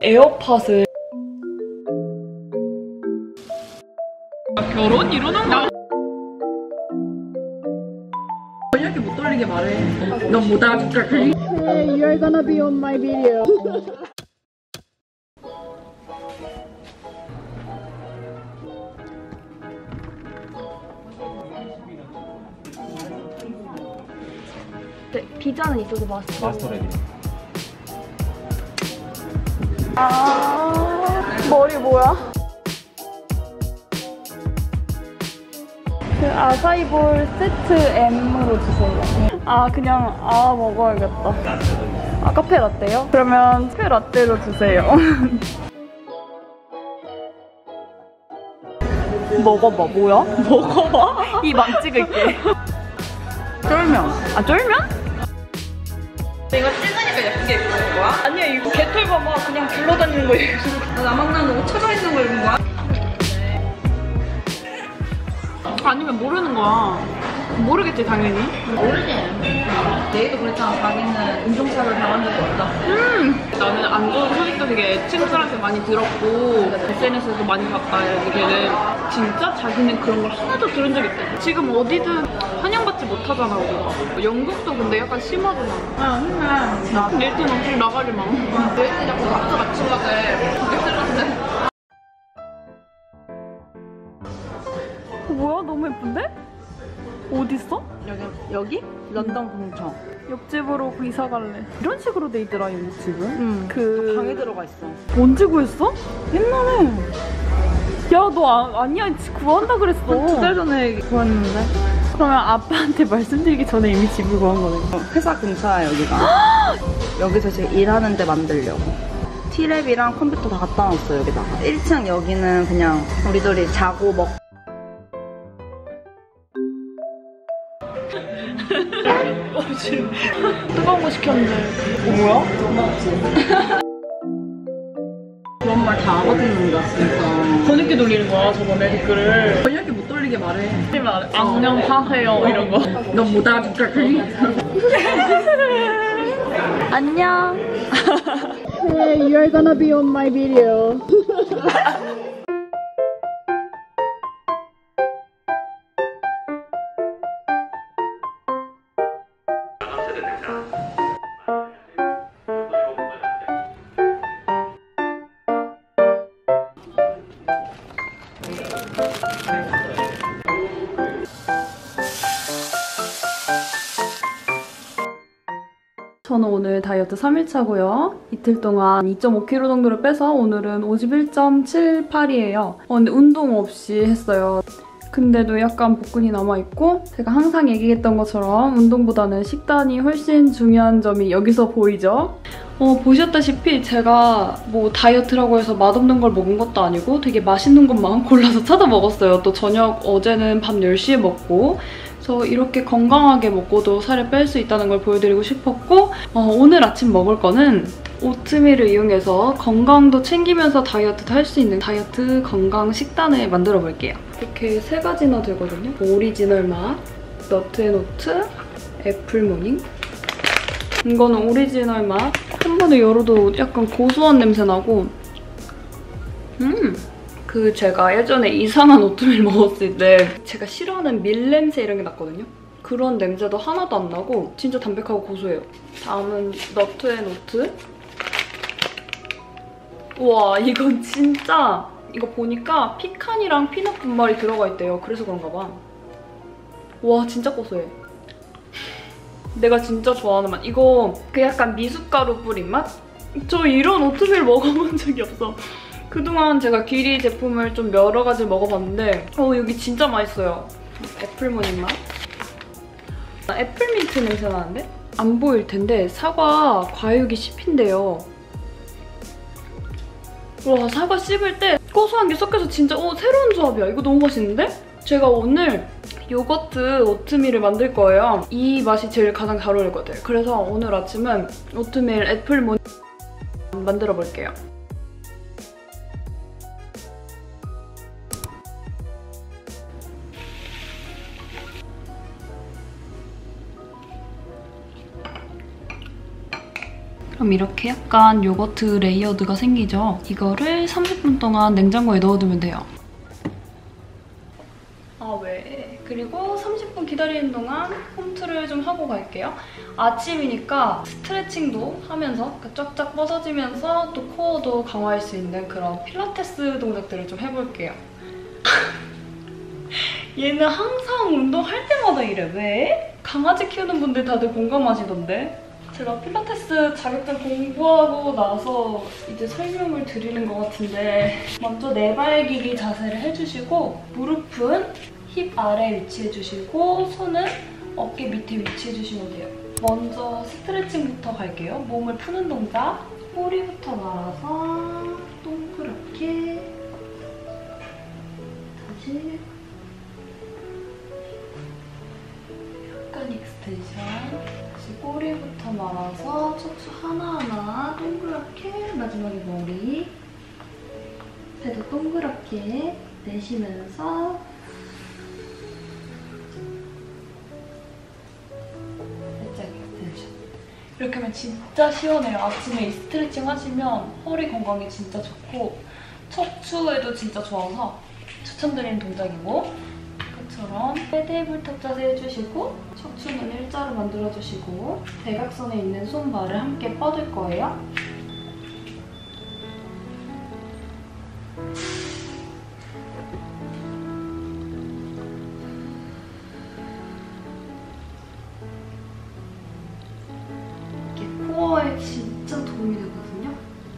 에어팟을 결혼 이러는 거 이렇게 못 돌리게 말해. 넌 못 알아듣겠다. Hey, you're gonna be on my video. 비자는 있어도 맛있어. 마스터레디. 머리 뭐야? 그 아사이볼 세트 M으로 주세요. 그냥 먹어야겠다. 카페 라떼요? 그러면 카페 라떼로 주세요. 먹어봐. 뭐야? 먹어봐. 입 안 찍을게. 쫄면. 쫄면? 이거 찍으니까 예쁘게 입는 거야? 아니야, 이거 개털 봐봐. 그냥 굴러다니는 거 입은 거. 나막나는 옷 쳐져 있는 거 입은 거야? 아니면 모르는 거야. 모르겠지, 당연히. 모르지. 내일도 그랬잖아. 자기는 인종차별 당한 적이 없다. 나는 안 좋은 소식도 되게 친구들한테 많이 들었고 SNS에도 많이 봤다. 걔는 진짜 자기는 그런 걸 하나도 들은 적이 없대. 지금 어디든 환영받지 못하잖아, 우리가. 영국도 근데 약간 심하잖아. 나 데이트 엄청 나가지 마. 데이트 자꾸 마트 맞추려고 해. 그게 싫은데. 뭐야? 너무 예쁜데? 어딨어? 여기? 런던 근처. 옆집으로 이사 갈래. 이런 식으로 돼 있더라, 이 집은. 방에 들어가 있어. 언제 구했어? 옛날에. 야, 너 아니야. 구한다 그랬어. 2달 전에 구했는데. 그러면 아빠한테 말씀드리기 전에 이미 집을 구한 거네. 회사 근처야 여기가. 여기서 지금 일하는 데 만들려고. 티랩이랑 컴퓨터 다 갖다 놨어 여기다가. 1층 여기는 그냥 우리들이 자고 먹고. 뜨거운 거 시켰는데. 뭐야? 그런 말 다 알아듣는다 진짜. 더 늦게 돌리는 거야, 저번에 댓글을. 번역기 못 돌리게 말해. 안녕 하세요, 이런 거. 넌 못 알아듣겠지? 안녕. Hey, you're gonna be on my video. 저는 오늘 다이어트 3일차고요. 이틀 동안 2.5kg 정도를 빼서 오늘은 51.78이에요. 근데 운동 없이 했어요. 근데도 약간 복근이 남아있고 제가 항상 얘기했던 것처럼 운동보다는 식단이 훨씬 중요한 점이 여기서 보이죠? 보셨다시피 제가 뭐 다이어트라고 해서 맛없는 걸 먹은 것도 아니고 되게 맛있는 것만 골라서 찾아 먹었어요. 또 저녁 어제는 밤 10시에 먹고 그래서 이렇게 건강하게 먹고도 살을 뺄 수 있다는 걸 보여드리고 싶었고 오늘 아침 먹을 거는 오트밀을 이용해서 건강도 챙기면서 다이어트도 할 수 있는 다이어트 건강 식단을 만들어 볼게요. 이렇게 3가지나 되거든요. 오리지널 맛, 너트앤오트, 애플모닝. 이거는 오리지널 맛. 한 번에 열어도 약간 고소한 냄새 나고 제가 예전에 이상한 오트밀 먹었을 때 제가 싫어하는 밀 냄새 이런 게 났거든요. 그런 냄새도 하나도 안 나고 진짜 담백하고 고소해요. 다음은 너트앤오트. 우와, 이건 진짜 이거 보니까 피칸이랑 피넛 분말이 들어가 있대요. 그래서 그런가 봐. 와, 진짜 고소해. 내가 진짜 좋아하는 맛. 이거 그 약간 미숫가루 뿌린 맛? 저 이런 오트밀 먹어본 적이 없어. 그동안 제가 기리 제품을 좀 여러 가지 먹어봤는데 여기 진짜 맛있어요. 애플모닝 맛. 애플민트 냄새 나는데? 안 보일 텐데 사과 과육이 씹힌대요. 와, 사과 씹을 때 고소한 게 섞여서 진짜 새로운 조합이야. 이거 너무 맛있는데? 제가 오늘 요거트 오트밀을 만들 거예요. 이 맛이 제일 가장 잘 어울릴 것 같아요. 그래서 오늘 아침은 오트밀 애플모닝 만들어 볼게요. 그럼 이렇게 약간 요거트 레이어드가 생기죠? 이거를 30분 동안 냉장고에 넣어두면 돼요. 아 왜? 그리고 30분 기다리는 동안 홈트를 좀 하고 갈게요. 아침이니까 스트레칭도 하면서 쫙쫙 뻗어지면서 또 코어도 강화할 수 있는 그런 필라테스 동작들을 좀 해볼게요. 얘는 항상 운동할 때마다 이래. 왜? 강아지 키우는 분들 다들 공감하시던데? 제가 필라테스 자격증 공부하고 나서 이제 설명을 드리는 것 같은데 먼저 내발기기 자세를 해주시고 무릎은 힙 아래 위치해주시고 손은 어깨 밑에 위치해주시면 돼요. 먼저 스트레칭부터 갈게요. 몸을 푸는 동작. 꼬리부터 말아서 동그랗게 다시 약간 익스텐션. 꼬리부터 말아서 척추 하나하나 동그랗게, 마지막에 머리 배도 동그랗게 내쉬면서 살짝 익스텐션. 이렇게 하면 진짜 시원해요. 아침에 이 스트레칭 하시면 허리 건강에 진짜 좋고 척추에도 진짜 좋아서 추천드리는 동작이고, 처럼 테이블탑 자세 해주시고 척추는 일자로 만들어주시고 대각선에 있는 손발을 함께 뻗을 거예요. 이게 코어에 진짜 도움이 되거든요.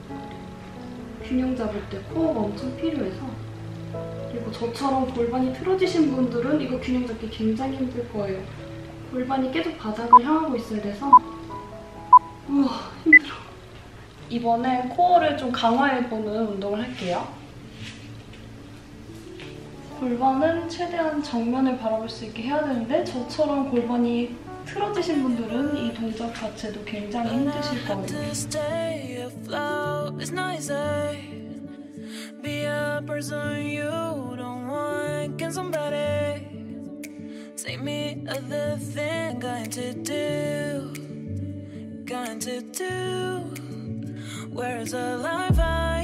균형 잡을 때 코어가 엄청 필요해서. 그리고 저처럼 골반이 틀어지신 분들은 이거 균형 잡기 굉장히 힘들 거예요. 골반이 계속 바닥을 향하고 있어야 돼서 우와 힘들어. 이번엔 코어를 좀 강화해보는 운동을 할게요. 골반은 최대한 정면을 바라볼 수 있게 해야 되는데 저처럼 골반이 틀어지신 분들은 이 동작 자체도 굉장히 힘드실 거예요. Be a person you don't want. Can somebody say me other thing? Going to do. Where's the life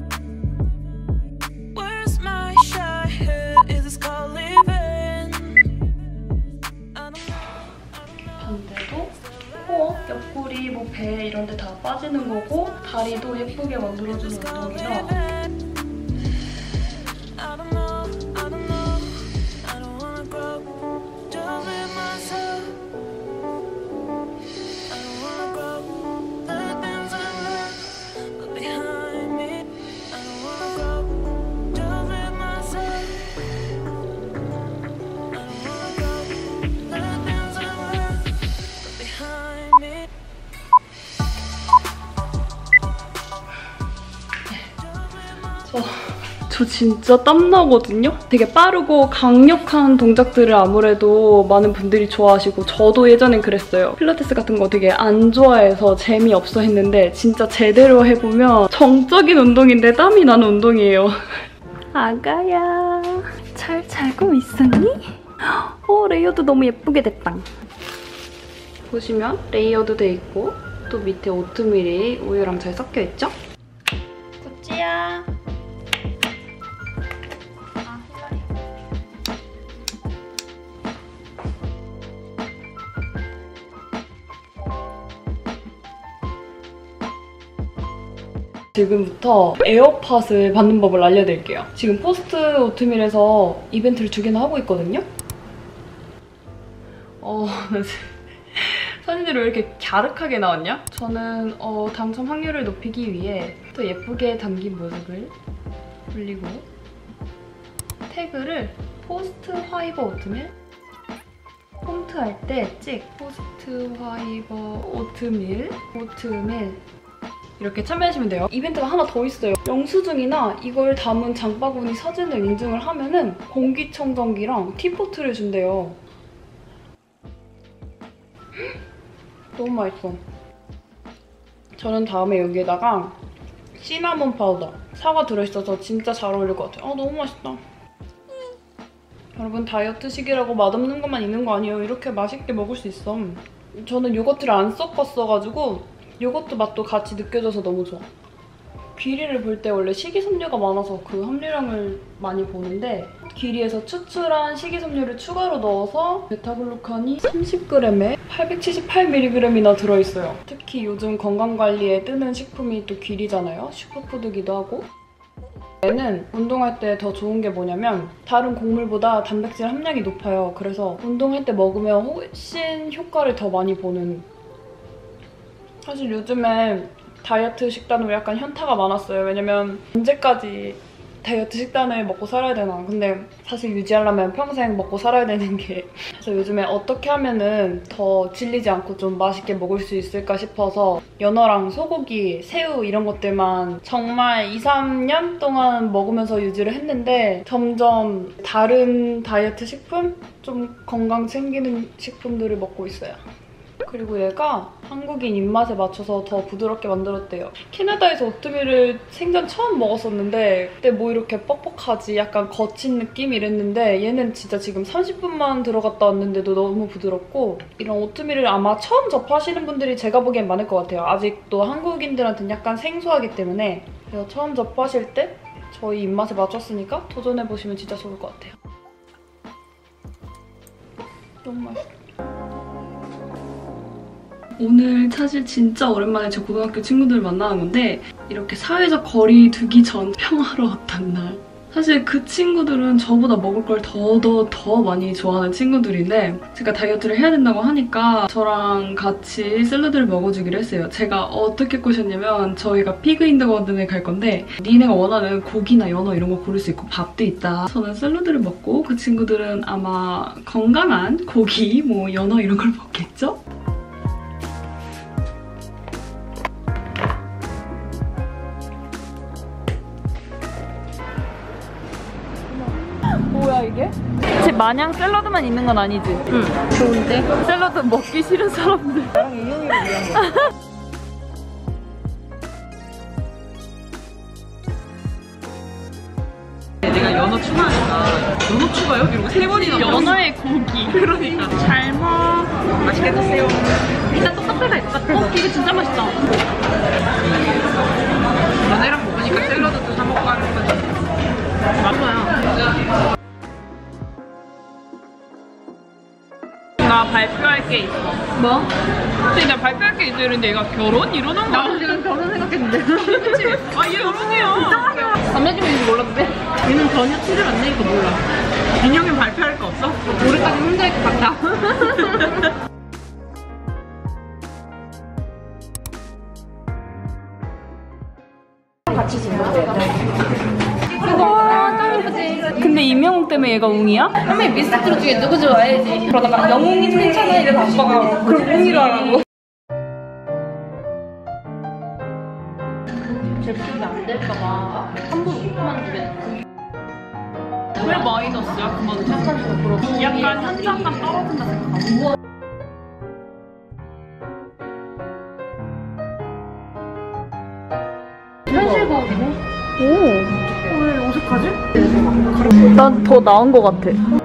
where's my shot? Is this called living? 반대도 코어, 옆구리, 뭐 배 이런 데 다 빠지는 거고 다리도 예쁘게 만들어주는 운동이죠. 저 진짜 땀나거든요? 되게 빠르고 강력한 동작들을 아무래도 많은 분들이 좋아하시고 저도 예전엔 그랬어요. 필라테스 같은 거 되게 안 좋아해서 재미없어 했는데 진짜 제대로 해보면 정적인 운동인데 땀이 나는 운동이에요. 아가야, 잘 자고 있었니? 레이어드 너무 예쁘게 됐다. 보시면 레이어드 돼 있고 또 밑에 오트밀이 우유랑 잘 섞여 있죠? 구찌야. 지금부터 에어팟을 받는 법을 알려드릴게요. 지금 포스트 오트밀에서 이벤트를 2개나 하고 있거든요? 사진들이 왜 이렇게 갸륵하게 나왔냐? 저는 당첨 확률을 높이기 위해 또 예쁘게 담긴 모습을 올리고 태그를 포스트 화이버 오트밀 홈트 할 때 찍 포스트 화이버 오트밀 이렇게 참여하시면 돼요. 이벤트가 하나 더 있어요. 영수증이나 이걸 담은 장바구니 사진을 인증을 하면은 공기청정기랑 티포트를 준대요. 너무 맛있어. 저는 다음에 여기에다가 시나몬 파우더, 사과 들어있어서 진짜 잘 어울릴 것 같아요. 너무 맛있다. 여러분 다이어트 시기라고 맛없는 것만 있는 거 아니에요. 이렇게 맛있게 먹을 수 있어. 저는 요거트를 안 섞었어가지고 요거트 맛도 같이 느껴져서 너무 좋아. 귀리를 볼 때 원래 식이섬유가 많아서 그 함유량을 많이 보는데 귀리에서 추출한 식이섬유를 추가로 넣어서 베타글루칸이 30g에 878mg이나 들어있어요. 특히 요즘 건강관리에 뜨는 식품이 또 귀리잖아요. 슈퍼푸드기도 하고. 얘는 운동할 때 더 좋은 게 뭐냐면 다른 곡물보다 단백질 함량이 높아요. 그래서 운동할 때 먹으면 훨씬 효과를 더 많이 보는. 사실 요즘에 다이어트 식단으로 약간 현타가 많았어요. 왜냐면 언제까지 다이어트 식단을 먹고 살아야 되나. 근데 사실 유지하려면 평생 먹고 살아야 되는 게 그래서 요즘에 어떻게 하면은 더 질리지 않고 좀 맛있게 먹을 수 있을까 싶어서 연어랑 소고기, 새우 이런 것들만 정말 2, 3년 동안 먹으면서 유지를 했는데 점점 다른 다이어트 식품? 좀 건강 챙기는 식품들을 먹고 있어요. 그리고 얘가 한국인 입맛에 맞춰서 더 부드럽게 만들었대요. 캐나다에서 오트밀을 생전 처음 먹었었는데 그때 뭐 이렇게 뻑뻑하지 약간 거친 느낌 이랬는데 얘는 진짜 지금 30분만 들어갔다 왔는데도 너무 부드럽고 이런 오트밀을 아마 처음 접하시는 분들이 제가 보기엔 많을 것 같아요. 아직도 한국인들한테는 약간 생소하기 때문에 그래서 처음 접하실 때 저희 입맛에 맞췄으니까 도전해보시면 진짜 좋을 것 같아요. 너무 맛있어. 오늘 사실 진짜 오랜만에 제 고등학교 친구들 만나는 건데 이렇게 사회적 거리 두기 전 평화로웠던 날. 사실 그 친구들은 저보다 먹을 걸 더 많이 좋아하는 친구들인데 제가 다이어트를 해야 된다고 하니까 저랑 같이 샐러드를 먹어주기로 했어요. 제가 어떻게 꼬셨냐면 저희가 피그 인더 가든에 갈 건데 니네가 원하는 고기나 연어 이런 거 고를 수 있고 밥도 있다. 저는 샐러드를 먹고 그 친구들은 아마 건강한 고기, 뭐 연어 이런 걸 먹겠죠? 뭐야 이게? 집 마냥 샐러드만 있는 건 아니지? 응. 좋은데? 샐러드 먹기 싫은 사람들. 나랑 인형이를 위한 거야. 내가 연어 추가하니까 연어 추가요? 이러고 3번이나 연어의 고기. 그러니까 잘 먹. 맛있게 드세요. 일단 똑같아 똑같아. 이게 진짜 맛있다. 연애랑 먹으니까 샐러드도 사 먹고 하는 거지. 맞아요. 나 발표할 게 있어. 뭐? 근데 나 발표할 게 있어 이랬는데 얘가 결혼? 이러는 거야. 나도 지금 결혼 생각했는데. 그치? 아, 얘 결혼이야. 남자친구인지 몰랐는데? 얘는 전혀 티를 안 내니까 몰라. 민영이 발표할 거 없어? 올해까지 혼자일 것 같다. 같이 지내요. 근데 이명웅 때문에 얘가 웅이야? 한명이 미스터트롯 중에 누구 좋아해야지. 그러다가 영웅이 괜찮아 이래서 아빠가 그럼 웅이로 하라고. 제품이 안 될까봐 함부로 못 만들겠네. 왜 마이너스야? 그만 탄산수가 그렇고 약간 탄산감 떨어진다 생각하고. 현실과학이네. 오. 왜 어색하지? 난 더 나은 것 같아.